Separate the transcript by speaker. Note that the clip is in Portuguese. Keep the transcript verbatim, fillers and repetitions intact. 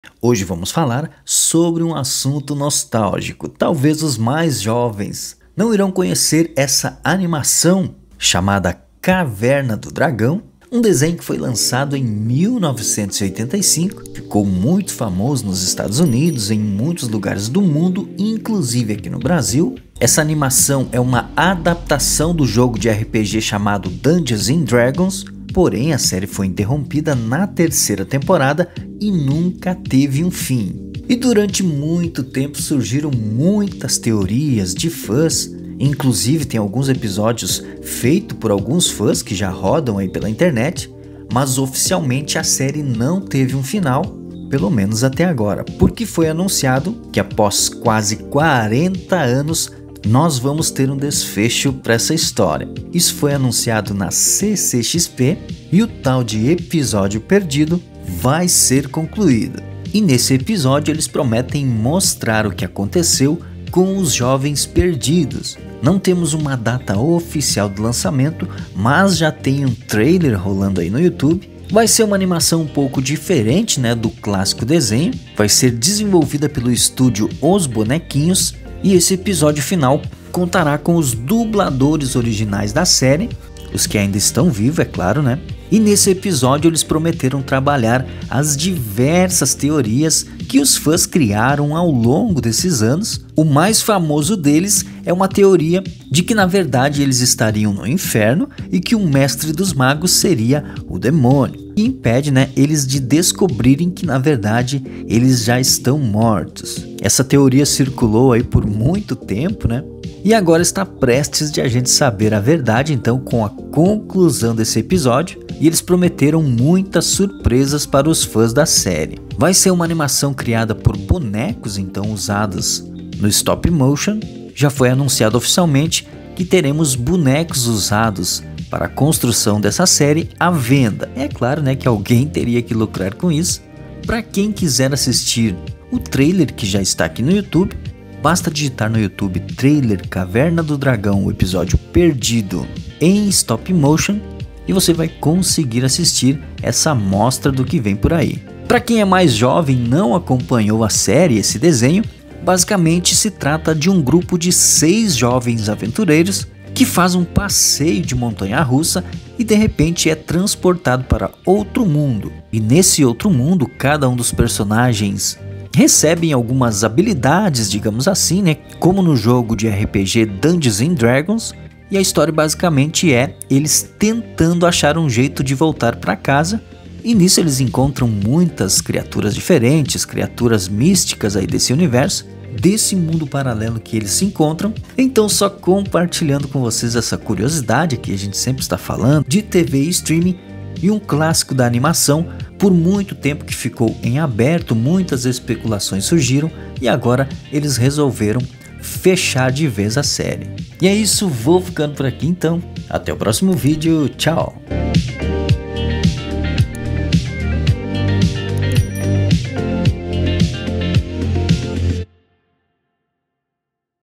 Speaker 1: Hoje vamos falar sobre um assunto nostálgico. Talvez os mais jovens não irão conhecer essa animação chamada Caverna do Dragão, um desenho que foi lançado em mil novecentos e oitenta e cinco, ficou muito famoso nos Estados Unidos, em muitos lugares do mundo, inclusive aqui no Brasil. Essa animação é uma adaptação do jogo de R P G chamado Dungeons and Dragons, porém a série foi interrompida na terceira temporada e nunca teve um fim. E durante muito tempo surgiram muitas teorias de fãs, inclusive tem alguns episódios feitos por alguns fãs que já rodam aí pela internet, mas oficialmente a série não teve um final, pelo menos até agora, porque foi anunciado que após quase quarenta anos nós vamos ter um desfecho para essa história. Isso foi anunciado na C C X P e o tal de episódio perdido vai ser concluído. E nesse episódio eles prometem mostrar o que aconteceu com os jovens perdidos. Não temos uma data oficial do lançamento, mas já tem um trailer rolando aí no YouTube. Vai ser uma animação um pouco diferente, né, do clássico desenho. Vai ser desenvolvida pelo estúdio Os Bonequinhos. E esse episódio final contará com os dubladores originais da série, os que ainda estão vivos, é claro, né? E nesse episódio eles prometeram trabalhar as diversas teorias que os fãs criaram ao longo desses anos. O mais famoso deles é uma teoria de que na verdade eles estariam no inferno e que o mestre dos magos seria o demônio, que impede, né, eles de descobrirem que na verdade eles já estão mortos. Essa teoria circulou aí por muito tempo, né? E agora está prestes de a gente saber a verdade, então, com a conclusão desse episódio. E eles prometeram muitas surpresas para os fãs da série. Vai ser uma animação criada por bonecos, então, usados no stop motion. Já foi anunciado oficialmente que teremos bonecos usados para a construção dessa série à venda. É claro, né, que alguém teria que lucrar com isso. Para quem quiser assistir o trailer que já está aqui no YouTube, basta digitar no YouTube trailer Caverna do Dragão, o episódio perdido em stop motion, e você vai conseguir assistir essa amostra do que vem por aí. Para quem é mais jovem e não acompanhou a série, esse desenho, basicamente se trata de um grupo de seis jovens aventureiros que faz um passeio de montanha-russa e de repente é transportado para outro mundo. E nesse outro mundo, cada um dos personagens recebem algumas habilidades, digamos assim, né? Como no jogo de R P G Dungeons and Dragons. E a história basicamente é eles tentando achar um jeito de voltar para casa. E nisso eles encontram muitas criaturas diferentes, criaturas místicas aí desse universo, desse mundo paralelo que eles se encontram. Então, só compartilhando com vocês essa curiosidade que a gente sempre está falando de T V e streaming, e um clássico da animação por muito tempo que ficou em aberto, muitas especulações surgiram e agora eles resolveram fechar de vez a série. E é isso, vou ficando por aqui então, até o próximo vídeo, tchau!